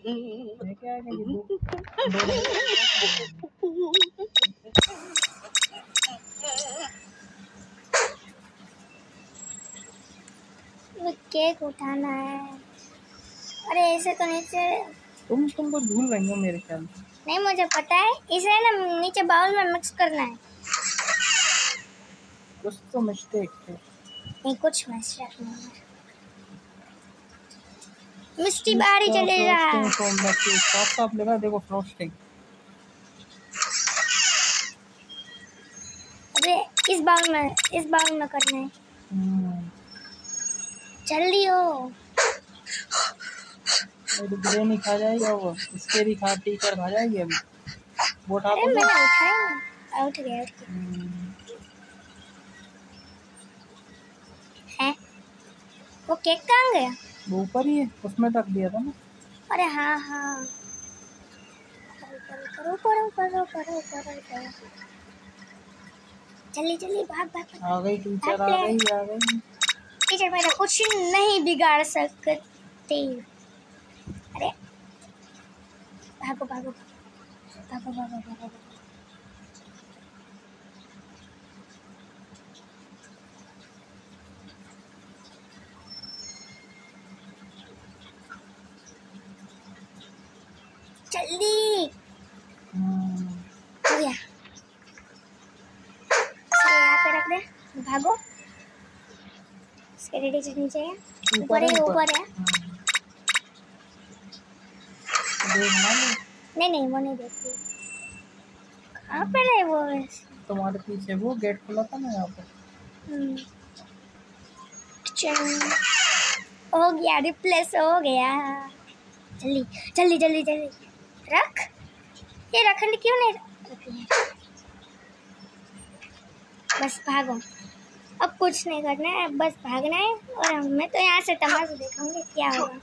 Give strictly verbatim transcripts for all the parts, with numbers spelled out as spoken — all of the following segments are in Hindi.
क्या है कि दो वो केक उठाना है। अरे ऐसे तो नीचे तुम तुम कुछ भूल रही हो मेरे ख्याल से। नहीं मुझे पता है, इसे ना नीचे बाउल में मिक्स करना है। कुछ तो मिस्टेक है। नहीं कुछ मिस्टेक नहीं है। मिस्टी बाहर ही चलेगा। साफ साफ लगा देखो फ्रोस्टिंग। अबे इस बाउल में इस बाउल में करना है। जल्दी हो। मेरी ग्रेनी खा जाएगा वो, स्केरी खा टीचर खा जाएगी अभी। वो उठा अरे मैंने उठाया ना, उठ गया उठ गया। है वो केक कहाँ गया? वो ऊपर ही है, उसमें रख दिया था ना। अरे हाँ हाँ ऊपर ऊपर ऊपर ऊपर ऊपर जल्दी जल्दी भाग भाग। आ गई टीचर, आ गई आ गई टीचर मेरा कुछ नहीं बिगाड़ सकते। अरे भागो भागो भागो भागो भागो। जल्दी हो गया। यहाँ पे रख दे, भागो। इसके रेडी से नीचे है, ऊपर है ऊपर है। नहीं नहीं वो नहीं देखती। कहाँ पे है वो? तुम्हारे पीछे वो गेट खुला था ना यहाँ पे। हो गया, रिप्लेस हो गया। जल्दी जल्दी जल्दी जल्दी रख। ये रखने क्यों नहीं रखी? बस भागो, अब कुछ नहीं करना है, बस भागना है। और मैं तो यहाँ से तमाशा देखूंगी क्या होगा।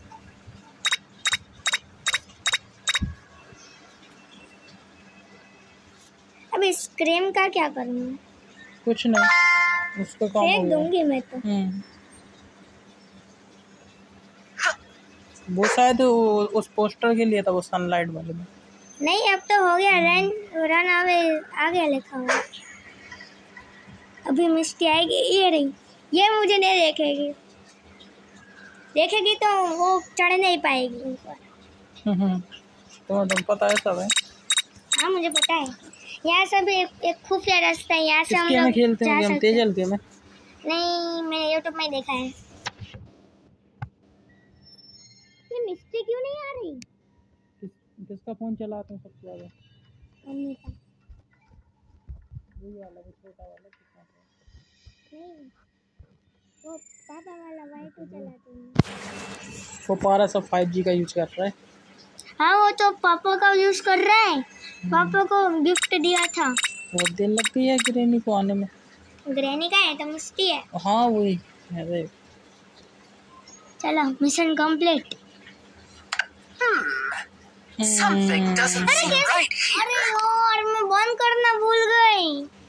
अब इस क्रीम का क्या करूँगा? कुछ नहीं, उसको काम फेंक दूंगी मैं तो। वो शायद उस पोस्टर के लिए था, वो सनलाइट वाले में। नहीं अब तो हो गया, रन रन आवे आ गया लिखा हुआ। अभी मिस्टी आएगी, ये रही, ये मुझे नहीं देखेगी। देखेगी तो वो चढ़ नहीं पाएगी ऊपर। तो तुम पता है सब है। हाँ मुझे पता है, यहाँ से भी एक, एक खुफिया रास्ता है, यहाँ से हम लोग खेलते हैं गेम तेजल के में। नहीं मैंने यूट्यूब में देखा है। ये मिस्टी क्यों नहीं आ रही? किस, किसका फोन चलाते हैं सबसे ज्यादा? मम्मी का। वही वाला, वो छोटा वाला कितना? नहीं वो पापा वाला वाई तो चलाते हैं। वो पारा सब फाइव जी का यूज कर रहा है। हाँ वो तो पापा का यूज कर रहा है, पापा को गिफ्ट दिया था। बहुत देर लगती है ग्रेनी को आने में। ग्रेनी का है तो मिस्टी है। हाँ वही है। चलो mission complete. Something doesn't seem right here. अरे यार मैं बंद करना भूल गई।